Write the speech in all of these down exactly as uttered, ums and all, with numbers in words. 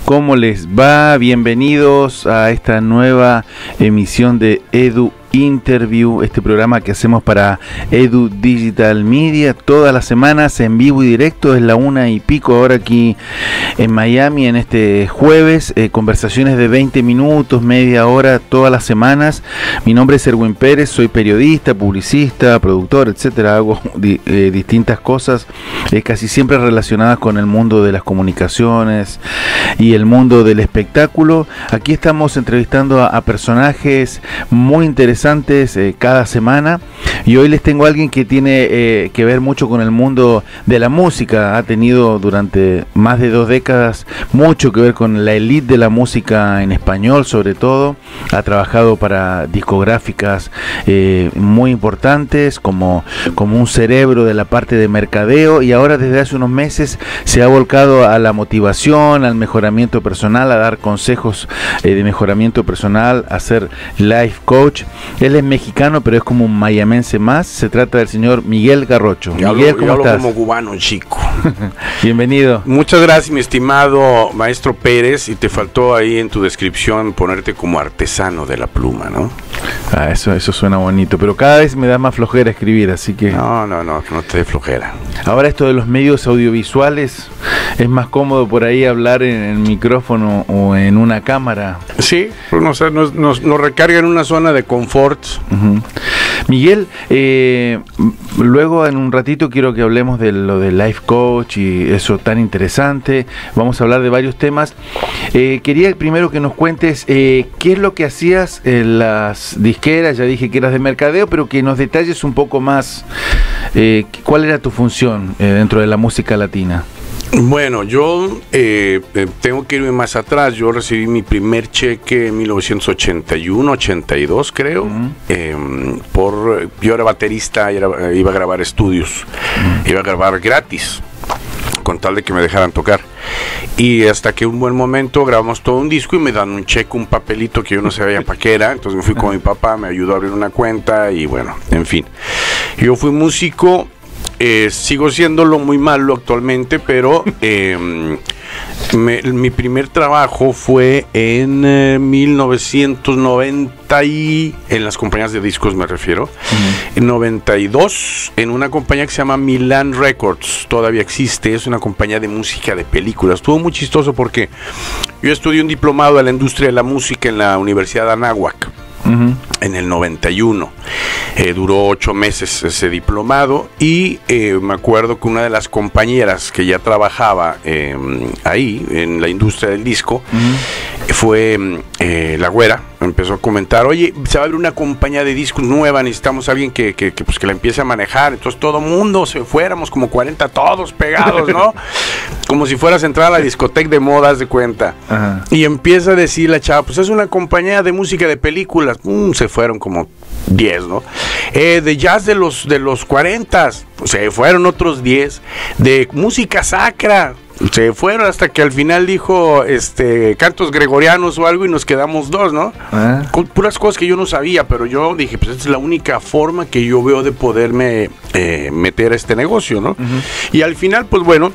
¿Cómo les va? Bienvenidos a esta nueva emisión de Edu Interview, este programa que hacemos para Edu Digital Media todas las semanas en vivo y directo. Es la una y pico ahora aquí en Miami en este jueves, eh, conversaciones de veinte minutos, media hora todas las semanas. Mi nombre es Erwin Pérez, soy periodista, publicista, productor, etcétera. Hago di, eh, distintas cosas eh, casi siempre relacionadas con el mundo de las comunicaciones y el mundo del espectáculo. Aquí estamos entrevistando a, a personajes muy interesantes Eh, cada semana, y hoy les tengo a alguien que tiene eh, que ver mucho con el mundo de la música. Ha tenido durante más de dos décadas mucho que ver con la elite de la música en español, sobre todo. Ha trabajado para discográficas eh, muy importantes como, como un cerebro de la parte de mercadeo, y ahora desde hace unos meses se ha volcado a la motivación, al mejoramiento personal, a dar consejos eh, de mejoramiento personal, a ser life coach. Él es mexicano, pero es como un mayamense más. Se trata del señor Miguel Garrocho. Yo Miguel, hablo, ¿cómo yo hablo estás? como cubano, chico. Bienvenido. Muchas gracias, mi estimado maestro Pérez. Y te faltó ahí en tu descripción ponerte como artesano de la pluma, ¿no? Ah, eso, eso suena bonito, pero cada vez me da más flojera escribir, así que... No, no, no, no te dé flojera. Ahora esto de los medios audiovisuales, es más cómodo por ahí hablar en el micrófono o en una cámara. Sí, pues no sé, nos, nos, nos recarga en una zona de confort. Uh-huh. Miguel, eh, luego en un ratito quiero que hablemos de lo del life coach y eso tan interesante. Vamos a hablar de varios temas. Eh, quería primero que nos cuentes eh, qué es lo que hacías en las disqueras. Ya dije que eras de mercadeo, pero que nos detalles un poco más eh, cuál era tu función eh, dentro de la música latina. Bueno, yo eh, eh, tengo que irme más atrás. Yo recibí mi primer cheque en mil novecientos ochenta y uno, ochenta y dos, creo. Uh-huh. eh, por, yo era baterista y era, iba a grabar estudios. Uh-huh. Iba a grabar gratis, con tal de que me dejaran tocar. Y hasta que un buen momento grabamos todo un disco y me dan un cheque, un papelito que yo no sabía para qué era. Entonces me fui con mi papá, me ayudó a abrir una cuenta y bueno, en fin. Yo fui músico. Eh, sigo siéndolo muy malo actualmente, pero eh, me, mi primer trabajo fue en eh, mil novecientos noventa y en las compañías de discos me refiero. Uh-huh. En noventa y dos en una compañía que se llama Milan Records, todavía existe, es una compañía de música de películas. Estuvo muy chistoso porque yo estudié un diplomado de la industria de la música en la Universidad de Anáhuac. Uh-huh. En el noventa y uno. Eh, duró ocho meses ese diplomado y eh, me acuerdo que una de las compañeras que ya trabajaba eh, ahí en la industria del disco uh-huh. fue eh, la güera. Empezó a comentar: oye, se va a abrir una compañía de discos nueva, necesitamos a alguien que, que, que, pues, que la empiece a manejar. Entonces todo mundo se fuéramos como cuarenta, todos pegados, ¿no? Como si fueras a entrar a la discoteca de modas, de cuenta. Uh-huh. Y empieza a decir la chava: pues es una compañía de música de películas. Mm, se fueron como diez, ¿no? Eh, de jazz de los de los cuarenta, se fueron otros diez. De música sacra, se fueron, hasta que al final dijo este cantos gregorianos o algo, y nos quedamos dos, ¿no? ¿Eh? Con puras cosas que yo no sabía, pero yo dije, pues esta es la única forma que yo veo de poderme eh, meter a este negocio, ¿no? Uh-huh. Y al final, pues bueno,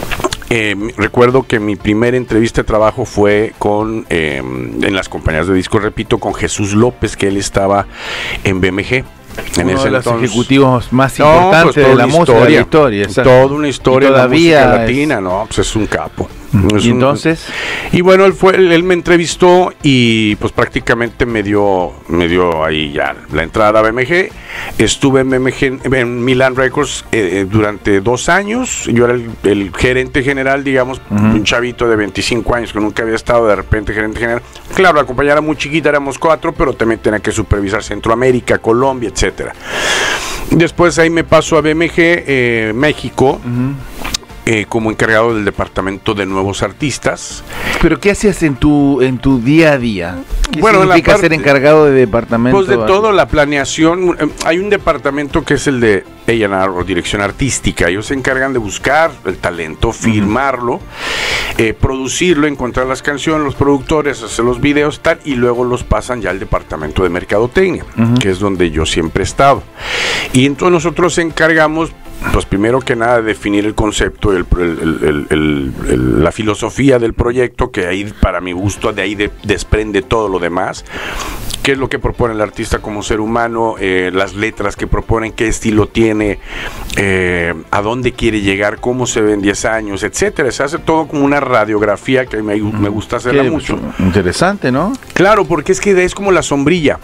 Eh, recuerdo que mi primera entrevista de trabajo fue con eh, en las compañías de discos, repito, con Jesús López, que él estaba en B M G. En Uno ese de los entonces, ejecutivos más no, importantes pues, de la música, de la historia, historia. toda una historia de la música latina, es... no, pues es un capo. Es y un... entonces y bueno, él fue, él, él me entrevistó y pues prácticamente me dio, me dio ahí ya la entrada a B M G. Estuve en B M G, en Milan Records eh, durante dos años. Yo era el, el gerente general, digamos, uh-huh. un chavito de veinticinco años que nunca había estado, de repente gerente general. Claro, la compañía era muy chiquita, éramos cuatro, pero también tenía que supervisar Centroamérica, Colombia, etcétera. Después ahí me paso a B M G eh, México. Uh-huh. Eh, como encargado del departamento de nuevos artistas. ¿Pero qué hacías en tu en tu día a día? ¿Qué bueno, significa la parte, ser encargado de departamento? Pues de todo, la planeación. Eh, hay un departamento que es el de A and R o dirección artística. Ellos se encargan de buscar el talento, firmarlo, uh-huh. eh, producirlo, encontrar las canciones, los productores, hacer los videos, tal, y luego los pasan ya al departamento de mercadotecnia, uh-huh. que es donde yo siempre he estado. Y entonces nosotros nos encargamos pues primero que nada definir el concepto, el, el, el, el, el, la filosofía del proyecto, que ahí para mi gusto de ahí de, desprende todo lo demás. ¿Qué es lo que propone el artista como ser humano? Eh, las letras que proponen, qué estilo tiene, eh, a dónde quiere llegar, cómo se ve en diez años, etcétera. Se hace todo como una radiografía que me, me gusta hacerla mucho. Interesante, ¿no? Claro, porque es que es como la sombrilla.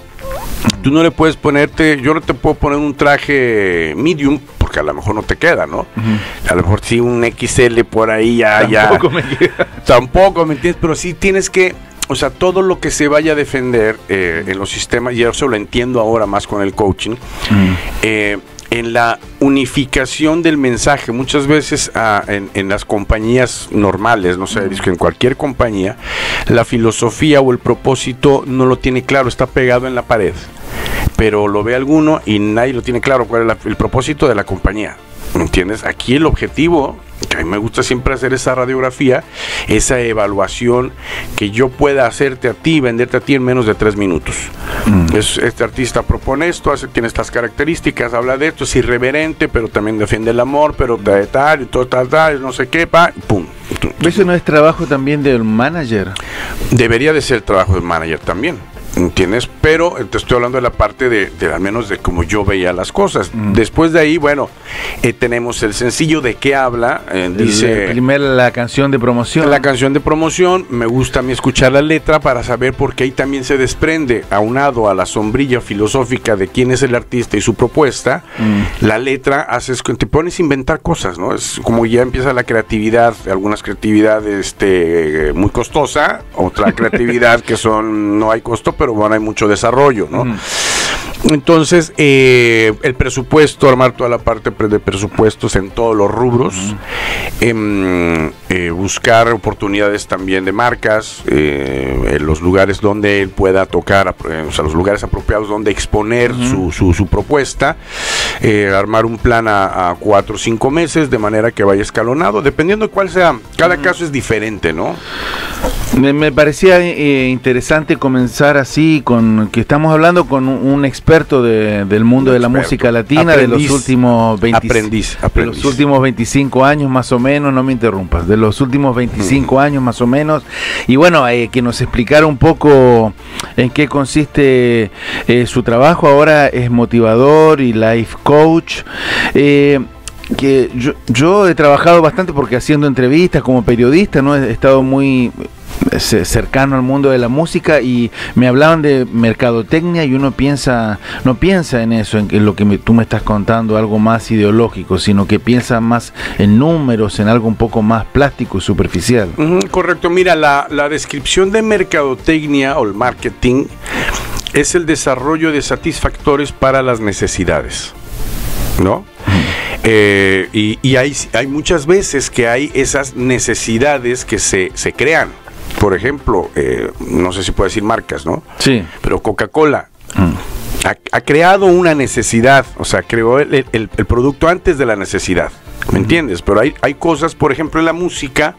Tú no le puedes ponerte, yo no te puedo poner un traje medium, porque a lo mejor no te queda, ¿no? Uh-huh. A lo mejor sí un equis ele por ahí ya... Tampoco ya, me queda. Tampoco, ¿me entiendes? Pero sí tienes que... O sea, todo lo que se vaya a defender eh, en los sistemas, y eso lo entiendo ahora más con el coaching, mm. eh, en la unificación del mensaje. Muchas veces ah, en, en las compañías normales, no sé, mm. es que en cualquier compañía, la filosofía o el propósito no lo tiene claro, está pegado en la pared, pero lo ve alguno y nadie lo tiene claro cuál es la, el propósito de la compañía. ¿Me entiendes? Aquí el objetivo, que a mí me gusta siempre hacer esa radiografía, esa evaluación, que yo pueda hacerte a ti, venderte a ti en menos de tres minutos. Mm. Es, este artista propone esto, hace, tiene estas características, habla de esto, es irreverente, pero también defiende el amor, pero tal, tal, y todo tal, tal, no sé qué, pa, pum. ¿Eso no es trabajo también del manager? Debería de ser trabajo del manager también. ¿Entiendes? Pero te estoy hablando de la parte de, de al menos de cómo yo veía las cosas. Mm. Después de ahí, bueno, eh, tenemos el sencillo de qué habla. Eh, dice. El, primero la canción de promoción. La canción de promoción. Me gusta a mí escuchar la letra para saber, porque ahí también se desprende, aunado a la sombrilla filosófica de quién es el artista y su propuesta. Mm. La letra haces que te pones a inventar cosas, ¿no? Es como ya empieza la creatividad, algunas creatividades este, muy costosa, otra creatividad que son no hay costo, pero bueno, hay mucho desarrollo, ¿no? Mm. Entonces, eh, el presupuesto, armar toda la parte de presupuestos en todos los rubros, uh-huh. eh, eh, buscar oportunidades también de marcas, eh, en los lugares donde él pueda tocar, eh, o sea, los lugares apropiados donde exponer uh-huh. su, su, su propuesta, eh, armar un plan a, a cuatro o cinco meses, de manera que vaya escalonado, dependiendo de cuál sea, cada uh-huh. caso es diferente, ¿no? Me, me parecía eh, interesante comenzar así, con que estamos hablando con un, un experto de, del mundo un de la experto. música latina, aprendiz, de los últimos veinte, aprendiz, aprendiz. de los últimos veinticinco años más o menos, no me interrumpas, de los últimos veinticinco mm. años más o menos, y bueno, eh, que nos explicara un poco en qué consiste eh, su trabajo. Ahora es motivador y life coach. Eh, que yo, yo he trabajado bastante porque haciendo entrevistas como periodista, ¿no? He estado muy cercano al mundo de la música y me hablaban de mercadotecnia y uno piensa, no piensa en eso, en, en lo que me, tú me estás contando, algo más ideológico, sino que piensa más en números, en algo un poco más plástico y superficial. Uh-huh, correcto, mira, la, la descripción de mercadotecnia o el marketing es el desarrollo de satisfactores para las necesidades, ¿no? Uh-huh. Eh, y y hay, hay muchas veces que hay esas necesidades que se, se crean. Por ejemplo, eh, no sé si puedo decir marcas, ¿no? Sí. Pero Coca-Cola mm. ha, ha creado una necesidad, o sea, creó el, el, el producto antes de la necesidad, ¿me mm. entiendes? Pero hay, hay cosas, por ejemplo, en la música,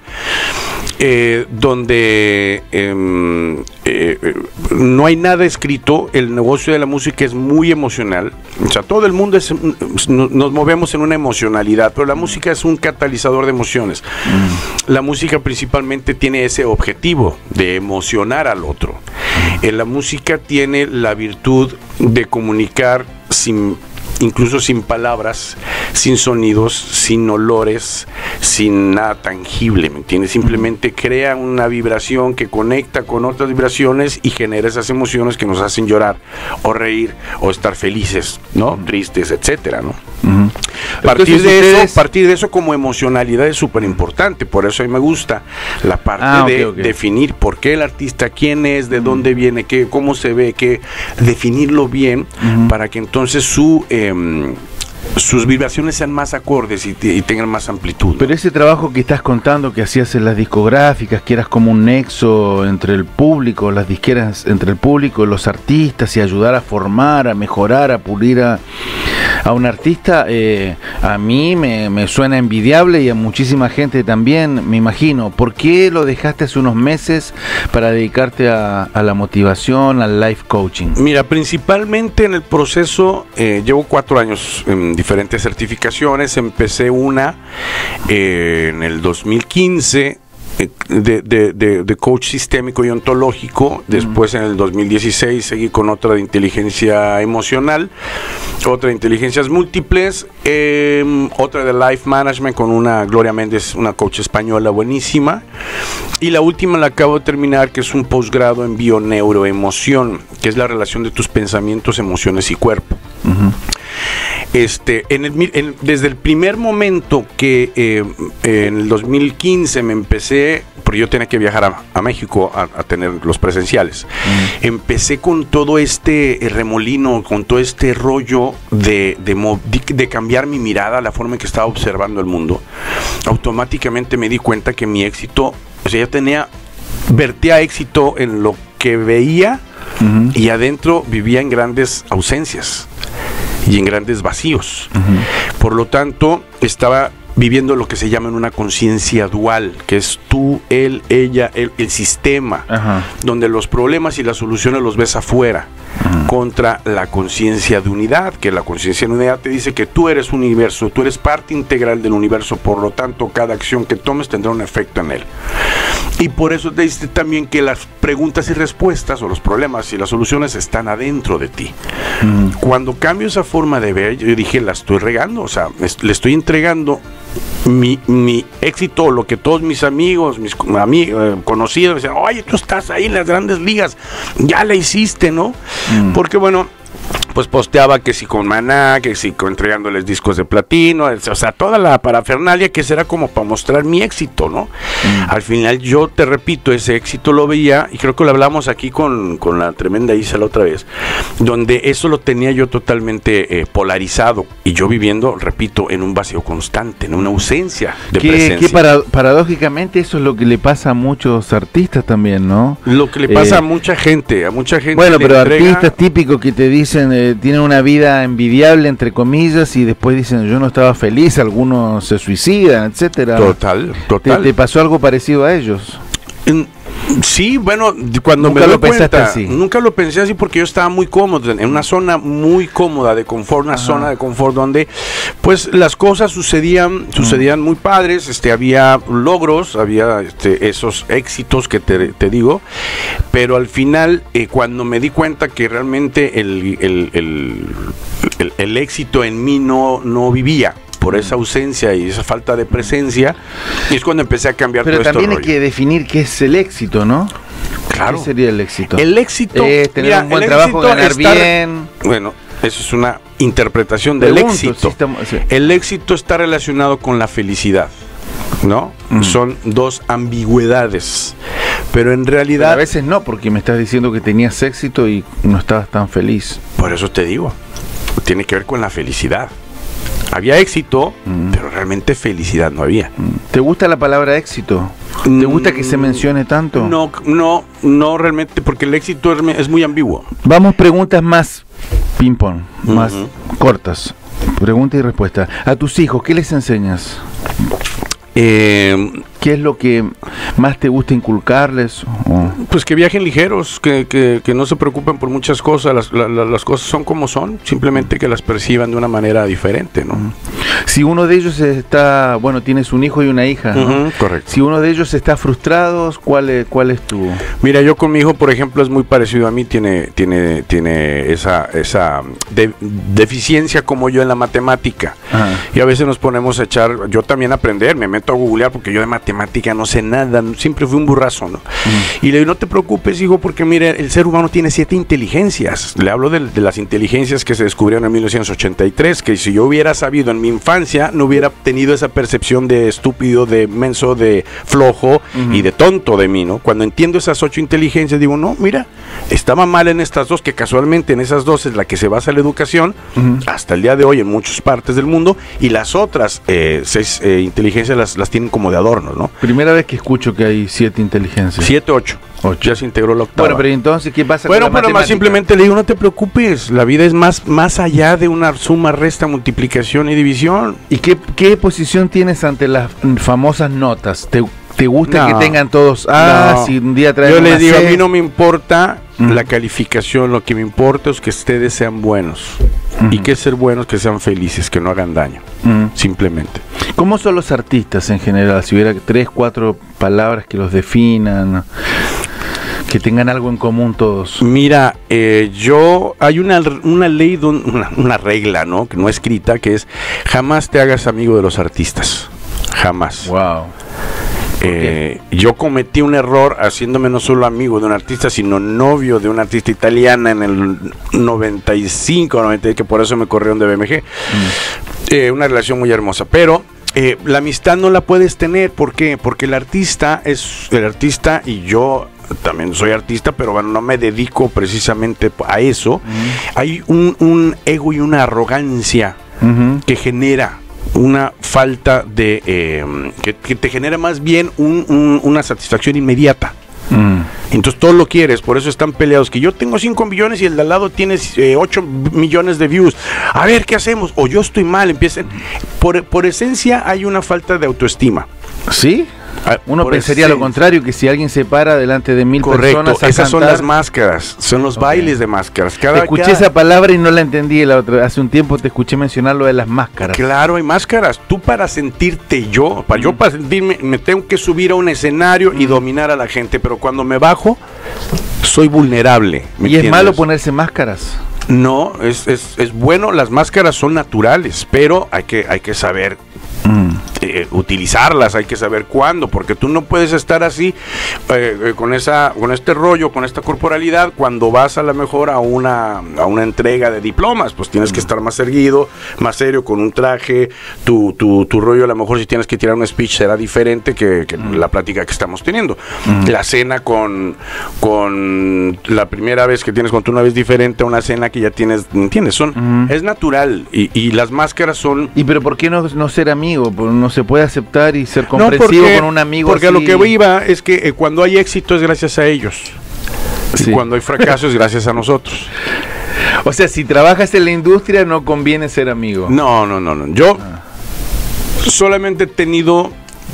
eh, donde eh, eh, no hay nada escrito. El negocio de la música es muy emocional, o sea, todo el mundo es, nos movemos en una emocionalidad, pero la música es un catalizador de emociones. Mm. La música principalmente tiene ese objetivo de emocionar al otro. Mm. Eh, la música tiene la virtud de comunicar sin incluso sin palabras, sin sonidos, sin olores, sin nada tangible, ¿me entiendes? Simplemente crea una vibración que conecta con otras vibraciones y genera esas emociones que nos hacen llorar o reír o estar felices, ¿no? Tristes, etcétera, ¿no? Uh-huh. Partir Entonces, de ustedes... eso, partir de eso como emocionalidad es súper importante. Por eso a mí me gusta la parte ah, okay, de okay. definir por qué el artista, quién es, de uh-huh. dónde viene, qué, cómo se ve, qué, definirlo bien uh-huh. para que entonces su eh, sus vibraciones sean más acordes y, y tengan más amplitud, ¿no? Pero ese trabajo que estás contando que hacías en las discográficas, que eras como un nexo entre el público, las disqueras entre el público, los artistas, y ayudar a formar, a mejorar, a pulir a, a un artista, eh, a mí me, me suena envidiable y a muchísima gente también, me imagino. ¿Por qué lo dejaste hace unos meses para dedicarte a, a la motivación, al life coaching? Mira, principalmente en el proceso, eh, llevo cuatro años en en diferentes certificaciones. Empecé una eh, en el dos mil quince de, de, de, de coach sistémico y ontológico. Después en el dos mil dieciséis seguí con otra de inteligencia emocional, otra de inteligencias múltiples, eh, otra de life management con una Gloria Méndez, una coach española buenísima, y la última la acabo de terminar, que es un posgrado en bioneuroemoción, que es la relación de tus pensamientos, emociones y cuerpo. Uh-huh. Este, en el, en, desde el primer momento que eh, en el dos mil quince me empecé, porque yo tenía que viajar a, a México a, a tener los presenciales, mm. empecé con todo este remolino, con todo este rollo de, de, de cambiar mi mirada, la forma en que estaba observando el mundo. Automáticamente me di cuenta que mi éxito, o sea, yo tenía, vertía éxito en lo que veía, mm-hmm. y adentro vivía en grandes ausencias y en grandes vacíos. Uh-huh. Por lo tanto, estaba viviendo lo que se llama en una conciencia dual, que es tú, él, ella, el, el sistema, uh-huh. donde los problemas y las soluciones los ves afuera, uh-huh. contra la conciencia de unidad, que la conciencia de unidad te dice que tú eres un universo, tú eres parte integral del universo, por lo tanto, cada acción que tomes tendrá un efecto en él. Y por eso te dice también que las preguntas y respuestas, o los problemas y las soluciones, están adentro de ti. Mm. Cuando cambio esa forma de ver, yo dije, la estoy regando, o sea, le estoy entregando mi, mi éxito, lo que todos mis amigos, mis amigos, eh, conocidos, me decían, oye, tú estás ahí en las grandes ligas, ya la hiciste, ¿no? Mm. Porque bueno, pues posteaba que si con Maná, que si con, entregándoles discos de platino, o sea, toda la parafernalia que será como para mostrar mi éxito, ¿no? Mm. Al final yo, te repito, ese éxito lo veía, y creo que lo hablamos aquí con, con la tremenda Isa la otra vez, donde eso lo tenía yo totalmente eh, polarizado, y yo viviendo, repito, en un vacío constante, en una ausencia de que, presencia. Que para, paradójicamente eso es lo que le pasa a muchos artistas también, ¿no? Lo que le pasa eh, a mucha gente, a mucha gente. Bueno, pero entrega... artistas típicos que te dicen, eh, tienen una vida envidiable, entre comillas, y después dicen, yo no estaba feliz, algunos se suicidan, etcétera. Total, total. ¿Te, te pasó algo parecido a ellos? En, sí, bueno, cuando ¿Nunca me doy lo pensaste cuenta, así? Nunca lo pensé así, porque yo estaba muy cómodo, en una zona muy cómoda de confort, una Ajá. zona de confort donde pues las cosas sucedían, sucedían mm. muy padres, este, había logros, había este, esos éxitos que te, te digo, pero al final eh, cuando me di cuenta que realmente el, el, el, el, el éxito en mí no, no vivía, por esa ausencia y esa falta de presencia, y es cuando empecé a cambiar Pero todo esto. Pero también hay que definir qué es el éxito, ¿no? Claro. ¿Qué sería el éxito? El éxito es eh, tener mira, un buen trabajo, ganar estar, bien. Bueno, eso es una interpretación del Pregunto, éxito. Sí estamos, sí. El éxito está relacionado con la felicidad, ¿no? Mm. Son dos ambigüedades, pero en realidad... Pero a veces no, porque me estás diciendo que tenías éxito y no estabas tan feliz. Por eso te digo, tiene que ver con la felicidad. Había éxito, mm. pero realmente felicidad no había. ¿Te gusta la palabra éxito? ¿Te mm, gusta que se mencione tanto? No, no, no realmente, porque el éxito es, es muy ambiguo. Vamos, preguntas más ping-pong, uh-huh. más cortas. Pregunta y respuesta. A tus hijos, ¿qué les enseñas? Eh, ¿Qué es lo que más te gusta inculcarles? Oh. Pues que viajen ligeros, que, que, que no se preocupen por muchas cosas, las, la, las cosas son como son, simplemente que las perciban de una manera diferente, ¿no? Si uno de ellos está, bueno, tienes un hijo y una hija, ¿no? Uh-huh, correcto. Si uno de ellos está frustrado, ¿cuál es, cuál es tu...? Mira, yo con mi hijo, por ejemplo, es muy parecido a mí, tiene, tiene, tiene esa, esa de, deficiencia como yo en la matemática. Ajá. Y a veces nos ponemos a echar, yo también a aprender, me meto a googlear porque yo de matemática no sé nada, siempre fui un burrazo, ¿no? Uh-huh. Y le digo, no te preocupes, hijo, porque mire, el ser humano tiene siete inteligencias. Le hablo de, de las inteligencias que se descubrieron en mil novecientos ochenta y tres, que si yo hubiera sabido en mi infancia, no hubiera tenido esa percepción de estúpido, de menso, de flojo uh-huh. y de tonto de mí, ¿no? Cuando entiendo esas ocho inteligencias, digo, no, mira, estaba mal en estas dos, que casualmente en esas dos es la que se basa la educación, uh-huh. hasta el día de hoy en muchas partes del mundo, y las otras eh, seis eh, inteligencias las, las tienen como de adorno, ¿no? Primera vez que escucho que hay siete inteligencias. Siete, ocho. Ocho. Ya se integró la octava. Bueno, pero entonces, ¿qué pasa bueno, con la pero más simplemente le digo, no te preocupes, la vida es más, más allá de una suma, resta, multiplicación y división. ¿Y qué, qué posición tienes ante las famosas notas? ¿Te, ¿Te gusta No. que tengan todos? Ah, No. si un día traen Yo una les digo, C. a mí no me importa Mm. la calificación, lo que me importa es que ustedes sean buenos. Mm. Y que ser buenos, que sean felices, que no hagan daño, Mm. simplemente. ¿Cómo son los artistas en general? Si hubiera tres, cuatro palabras que los definan, que tengan algo en común todos. Mira, eh, yo, hay una, una ley, don- una, una regla, ¿no? Que no escrita, que es jamás te hagas amigo de los artistas. Jamás. Wow. Eh, yo cometí un error haciéndome no solo amigo de un artista, sino novio de una artista italiana en el noventa y cinco, noventa, que por eso me corrieron de B M G. Mm. Eh, una relación muy hermosa, pero eh, la amistad no la puedes tener. ¿Por qué? Porque el artista es el artista y yo también soy artista, pero bueno, no me dedico precisamente a eso. Mm. Hay un, un ego y una arrogancia uh-huh. que genera una falta de eh, que, que te genera más bien un, un, una satisfacción inmediata. Mm. Entonces todo lo quieres, por eso están peleados, que yo tengo cinco millones y el de al lado tiene eh, ocho millones de views, a ver qué hacemos, o yo estoy mal, empiecen por, por esencia hay una falta de autoestima. ¿Sí? Uno por pensaría ese... lo contrario, que si alguien se para delante de mil Correcto, personas a esas cantar... son las máscaras, son los okay. bailes de máscaras. Cada, escuché cada... esa palabra y no la entendí la otra. Hace un tiempo te escuché mencionar lo de las máscaras. Claro, hay máscaras. Tú para sentirte yo, para mm. yo para sentirme, me tengo que subir a un escenario mm. y dominar a la gente, pero cuando me bajo, soy vulnerable. ¿Y entiendes? es malo ponerse máscaras? No, es, es, es bueno, las máscaras son naturales, pero hay que, hay que saber mm. eh, utilizarlas, hay que saber cuándo, porque tú no puedes estar así eh, eh, con esa, con este rollo, con esta corporalidad, cuando vas a lo mejor a una, a una entrega de diplomas, pues tienes mm. que estar más erguido, más serio, con un traje, tu, tu, tu rollo a lo mejor si tienes que tirar un speech será diferente que, que mm. la plática que estamos teniendo. Mm. La cena con, con la primera vez que tienes con tu novia es diferente a una cena que ya tienes, ¿entiendes? Son, mm. es natural y, y las máscaras son... ¿Y pero por qué no, no ser amigo? ¿No se puede aceptar y ser comprensivo no porque, con un amigo porque así? a lo que iba es que eh, cuando hay éxito es gracias a ellos. Sí. Y cuando hay fracaso es gracias a nosotros. O sea, si trabajas en la industria no conviene ser amigo. No, no, no, no. Yo ah. solamente he tenido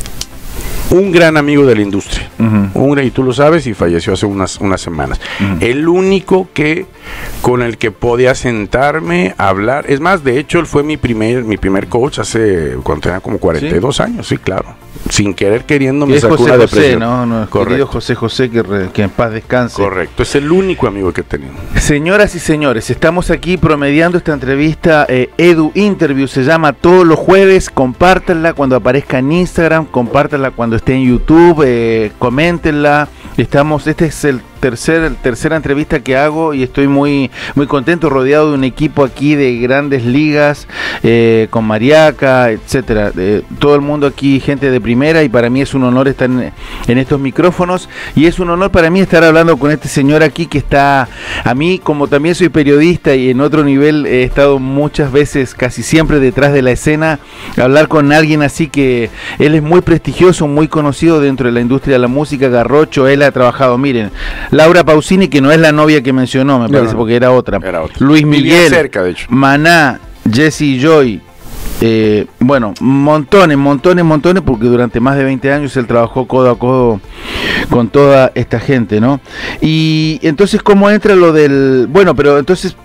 un gran amigo de la industria. Uh-huh. Un, y tú lo sabes, y falleció hace unas, unas semanas. Uh-huh. El único que con el que podía sentarme a hablar. Es más, de hecho, él fue mi primer, mi primer coach hace cuando tenía como cuarenta y dos ¿Sí? años, sí, claro. Sin querer queriendo me sacó José una José, depresión. ¿no? no querido José José, que, re, que en paz descanse. Correcto, es el único amigo que he tenido. Señoras y señores, estamos aquí promediando esta entrevista. eh, Edu Interview se llama todos los jueves. Compártanla cuando aparezca en Instagram, compártanla cuando esté en YouTube, eh, coméntenla. Estamos, este es el tercer, tercera entrevista que hago y estoy muy, muy contento, rodeado de un equipo aquí de grandes ligas, eh, con Mariaca, etcétera. Eh, todo el mundo aquí, gente de primera, y para mí es un honor estar en, en estos micrófonos, y es un honor para mí estar hablando con este señor aquí que está, a mí, como también soy periodista y en otro nivel he estado muchas veces, casi siempre detrás de la escena, hablar con alguien así que él es muy prestigioso, muy conocido dentro de la industria de la música, Garrocho. Él ha trabajado, miren, Laura Pausini, que no es la novia que mencionó, me parece, no, porque era otra. Era otra. Luis Miguel, cerca, de hecho. Maná, Jesse Joy, eh, bueno, montones, montones, montones, porque durante más de veinte años él trabajó codo a codo con toda esta gente, ¿no? Y entonces, ¿cómo entra lo del...? Bueno, pero entonces,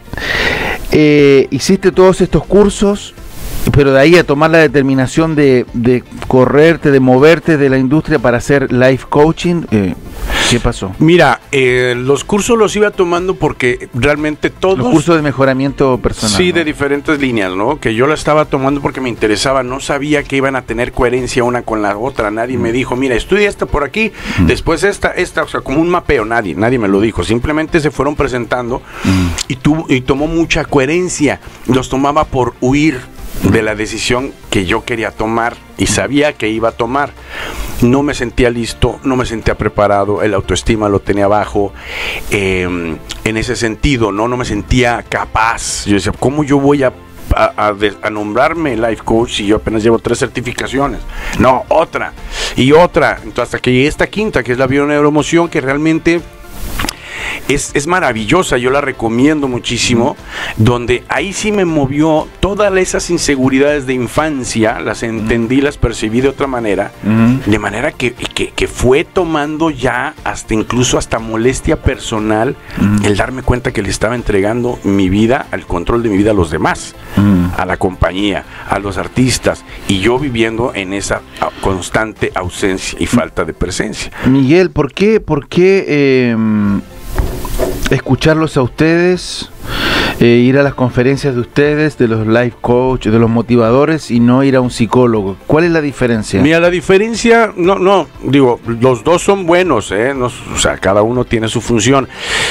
eh, hiciste todos estos cursos, pero de ahí a tomar la determinación de, de correrte, de moverte de la industria para hacer life coaching, eh, ¿qué pasó? Mira, eh, los cursos los iba tomando porque realmente todos... Los cursos de mejoramiento personal. Sí, ¿no? de diferentes líneas, ¿no? Que yo la estaba tomando porque me interesaba, no sabía que iban a tener coherencia una con la otra, nadie mm. me dijo, mira, estudia esta por aquí, mm. después esta, esta, o sea, como un mapeo, nadie, nadie me lo dijo, simplemente se fueron presentando mm. y, tuvo, y tomó mucha coherencia, los tomaba por huir de la decisión que yo quería tomar y sabía que iba a tomar. No me sentía listo, no me sentía preparado, el autoestima lo tenía bajo, eh, en ese sentido, ¿no? No me sentía capaz. Yo decía, ¿cómo yo voy a A, a, de, a nombrarme life coach si yo apenas llevo tres certificaciones? No, otra y otra. Entonces hasta que llegué a esta quinta, que es la bioneuroemoción, que realmente es, es maravillosa, yo la recomiendo muchísimo, uh-huh. donde ahí sí me movió todas esas inseguridades de infancia, las entendí, uh-huh. las percibí de otra manera, uh-huh. de manera que, que, que fue tomando ya hasta incluso hasta molestia personal uh-huh. el darme cuenta que le estaba entregando mi vida, al control de mi vida a los demás, uh-huh. a la compañía, a los artistas, y yo viviendo en esa constante ausencia y falta de presencia. Miguel, ¿por qué, por qué eh, escucharlos a ustedes, eh, ir a las conferencias de ustedes, de los life coach, de los motivadores, y no ir a un psicólogo? ¿Cuál es la diferencia? Mira, la diferencia, no, no, digo, los dos son buenos, ¿eh? No, o sea, cada uno tiene su función.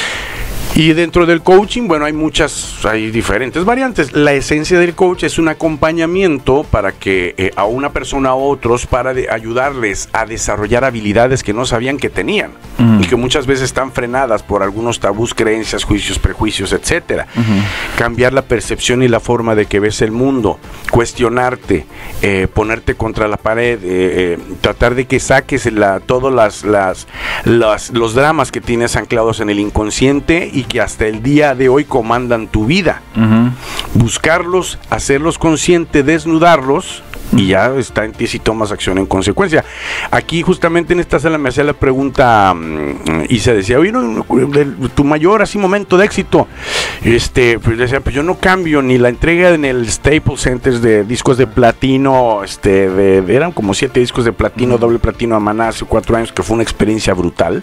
Y dentro del coaching, bueno, hay muchas, hay diferentes variantes. La esencia del coach es un acompañamiento para que eh, a una persona o otros, para de ayudarles a desarrollar habilidades que no sabían que tenían, uh-huh. y que muchas veces están frenadas por algunos tabús, creencias, juicios, prejuicios, etcétera. Uh-huh. Cambiar la percepción y la forma de que ves el mundo, cuestionarte, eh, ponerte contra la pared, eh, eh, tratar de que saques la, todos las, las, las, los dramas que tienes anclados en el inconsciente y que hasta el día de hoy comandan tu vida. Uh-huh. Buscarlos, hacerlos conscientes, desnudarlos, y ya está en ti si tomas acción en consecuencia. Aquí justamente en esta sala me hacía la pregunta um, y se decía, oye, no, no, tu mayor así momento de éxito, este, pues decía, pues yo no cambio ni la entrega en el Staples Center de discos de platino, este, de, de, eran como siete discos de platino, uh-huh. doble platino a Maná hace cuatro años, que fue una experiencia brutal.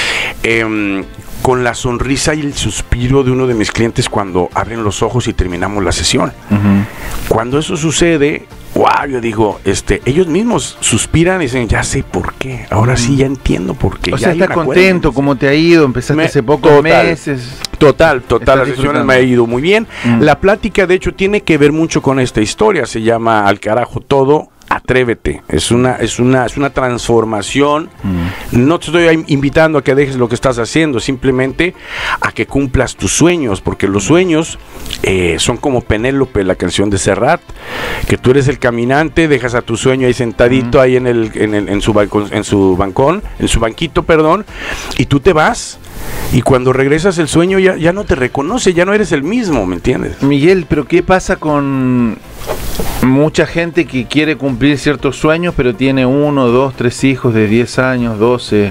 Eh, con la sonrisa y el suspiro de uno de mis clientes cuando abren los ojos y terminamos la sesión. Uh-huh. Cuando eso sucede, wow, yo digo, este, ellos mismos suspiran y dicen, ya sé por qué, ahora uh-huh. sí ya entiendo por qué. O ya sea, estás contento, cómo te ha ido, empezaste me, hace pocos total, meses. Total, total, las sesiones me ha ido muy bien. Uh-huh. La plática, de hecho, tiene que ver mucho con esta historia, se llama Al carajo todo, atrévete. Es una, es una, es una transformación. Mm. No te estoy invitando a que dejes lo que estás haciendo, simplemente a que cumplas tus sueños, porque los sueños eh, son como Penélope, la canción de Serrat, que tú eres el caminante, dejas a tu sueño ahí sentadito, mm. ahí en el, en el, en su balcón, en su bancón, en su banquito, perdón, y tú te vas. Y cuando regresas el sueño ya, ya no te reconoce, ya no eres el mismo, ¿me entiendes? Miguel, pero ¿qué pasa con mucha gente que quiere cumplir ciertos sueños, pero tiene uno, dos, tres hijos de diez años, doce,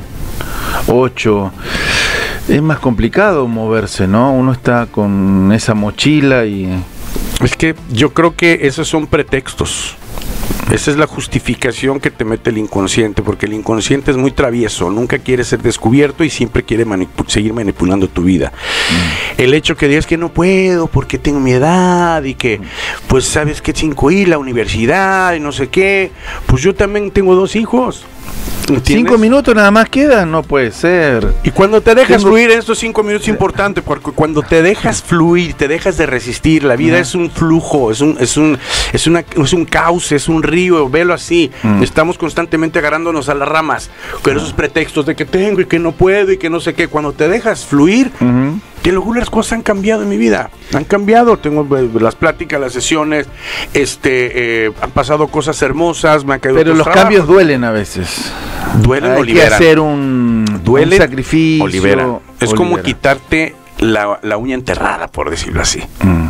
ocho? Es más complicado moverse, ¿no? Uno está con esa mochila y... Es que yo creo que esos son pretextos. Esa es la justificación que te mete el inconsciente, porque el inconsciente es muy travieso, nunca quiere ser descubierto y siempre quiere manipu- seguir manipulando tu vida. Mm. El hecho que digas que no puedo porque tengo mi edad y que, pues, sabes que cinco y la universidad y no sé qué, pues yo también tengo dos hijos. ¿Entiendes? Cinco minutos nada más quedan, no puede ser. Y cuando te dejas Tengo... fluir en estos cinco minutos es importante, porque cuando te dejas fluir, te dejas de resistir, la vida uh-huh. es un flujo, es un, es un, es una, es un cauce, es un río, velo así. Uh-huh. Estamos constantemente agarrándonos a las ramas con uh-huh. esos pretextos de que tengo y que no puedo y que no sé qué. Cuando te dejas fluir, uh-huh. te lo juro, las cosas han cambiado en mi vida, han cambiado. Tengo las pláticas, las sesiones, este, eh, han pasado cosas hermosas, me han caído. Pero los trabajos. cambios duelen a veces. Duelen Hay o liberan. Hay que hacer un, Duelen un sacrificio. O liberan. Es o como libera. quitarte la, la uña enterrada, por decirlo así. Mm.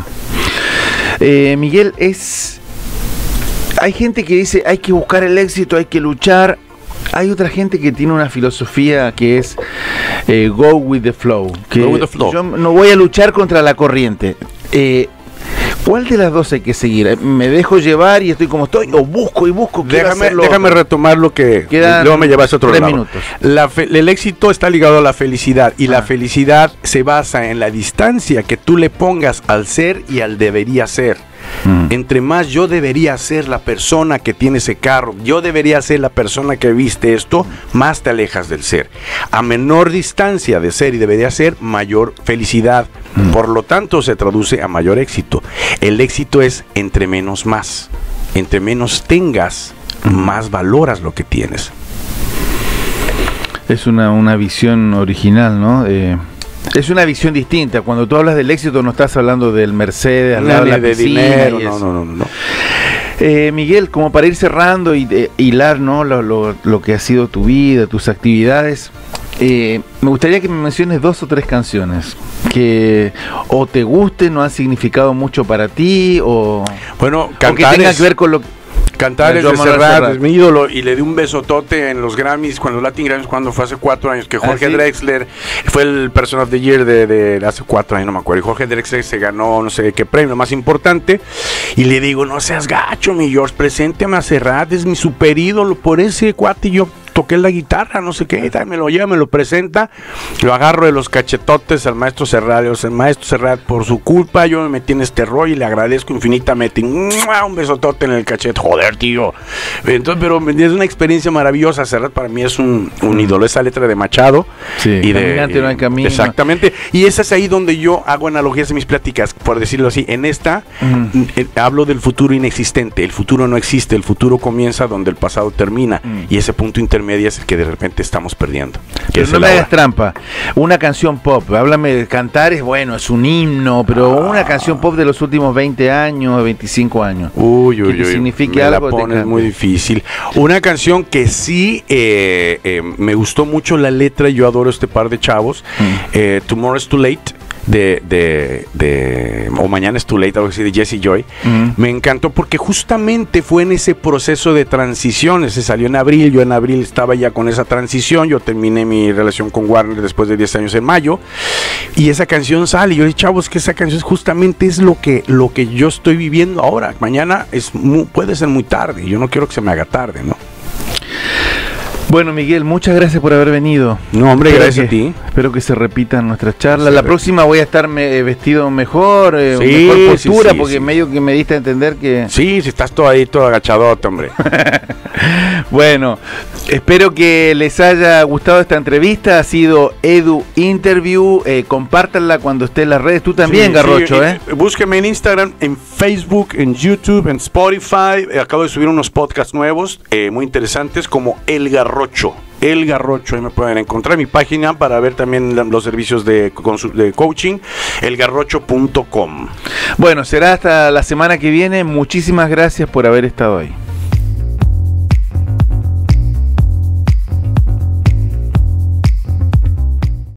Eh, Miguel, es... Hay gente que dice, hay que buscar el éxito, hay que luchar. Hay otra gente que tiene una filosofía que es eh, go with the flow. Que go with the flow. Yo no voy a luchar contra la corriente. Eh, ¿Cuál de las dos hay que seguir? ¿Me dejo llevar y estoy como estoy? ¿O busco y busco? Déjame, déjame retomar lo que... Quedan luego me llevas a otro tres lado. minutos. La fe, el éxito está ligado a la felicidad. Y ah. la felicidad se basa en la distancia que tú le pongas al ser y al debería ser. Mm. Entre más yo debería ser la persona que tiene ese carro, yo debería ser la persona que viste esto, más te alejas del ser. A menor distancia de ser y debería ser, mayor felicidad. Mm. Por lo tanto, se traduce a mayor éxito. El éxito es entre menos más. Entre menos tengas, mm. más valoras lo que tienes. Es una, una visión original, ¿no? Eh... Es una visión distinta. Cuando tú hablas del éxito no estás hablando del Mercedes, no, de, de dinero, no, no, no, no. Eh, Miguel, como para ir cerrando y eh, hilar, ¿no? Lo, lo, lo que ha sido tu vida, tus actividades. eh, me gustaría que me menciones dos o tres canciones que o te gusten o han significado mucho para ti, o, bueno, o que tengan que ver con lo que... Cantares de Serrat es mi ídolo, y le di un besotote en los Grammys, cuando los Latin Grammys, cuando fue hace cuatro años, que Jorge ¿Ah, sí? Drexler fue el Person of the Year de, de, de hace cuatro años, no me acuerdo, y Jorge Drexler se ganó no sé qué premio más importante, y le digo, no seas gacho, mi George, presénteme a Serrat, es mi super ídolo, por ese cuate yo toqué la guitarra, no sé qué, me lo lleva, me lo presenta, lo agarro de los cachetotes al maestro Serrat, el maestro Serrat, por su culpa yo me metí en este rollo y le agradezco infinitamente, un besotote en el cachete, joder tío, entonces, pero es una experiencia maravillosa. Serrat para mí es un, un ídolo, esa letra de Machado, sí, y de, y, no hay camino. Exactamente, y esa es ahí donde yo hago analogías en mis pláticas, por decirlo así, en esta mm. eh, hablo del futuro inexistente, el futuro no existe, el futuro comienza donde el pasado termina, mm. y ese punto intermedio es el que de repente estamos perdiendo. Pero no me hagas trampa. Una canción pop, háblame de Cantares, bueno, es un himno, pero ah. una canción pop de los últimos veinte años, veinticinco años. Uy, uy, que uy. signifique me algo. La pones muy difícil. Una canción que sí eh, eh, me gustó mucho la letra, yo adoro este par de chavos. Mm. Eh, Tomorrow is Too Late. De, de, de, o Mañana es Too Late, algo así, de Jesse Joy. Mm. Me encantó porque justamente fue en ese proceso de transición. Se salió en abril, yo en abril estaba ya con esa transición, yo terminé mi relación con Warner después de diez años en mayo, y esa canción sale, y yo dije, chavos, que esa canción justamente es lo que, lo que yo estoy viviendo ahora. Mañana es muy, puede ser muy tarde, y yo no quiero que se me haga tarde, ¿no? Bueno, Miguel, muchas gracias por haber venido. No, hombre, espero gracias que, a ti. Espero que se repitan nuestras charlas. La próxima voy a estar me, vestido mejor, eh, sí, mejor postura, sí, sí, porque sí. medio que me diste a entender que... Sí, si estás todo ahí, todo agachadote, hombre. Bueno, espero que les haya gustado esta entrevista. Ha sido Edu Interview. Eh, compártanla cuando esté en las redes. Tú también, sí, Garrocho, sí, ¿eh? Búsqueme en Instagram, en Facebook, en YouTube, en Spotify. Eh, acabo de subir unos podcasts nuevos, eh, muy interesantes, como El Garrocho. El Garrocho, ahí me pueden encontrar mi página para ver también los servicios de, de coaching, el garrocho punto com. Bueno, será hasta la semana que viene. Muchísimas gracias por haber estado ahí.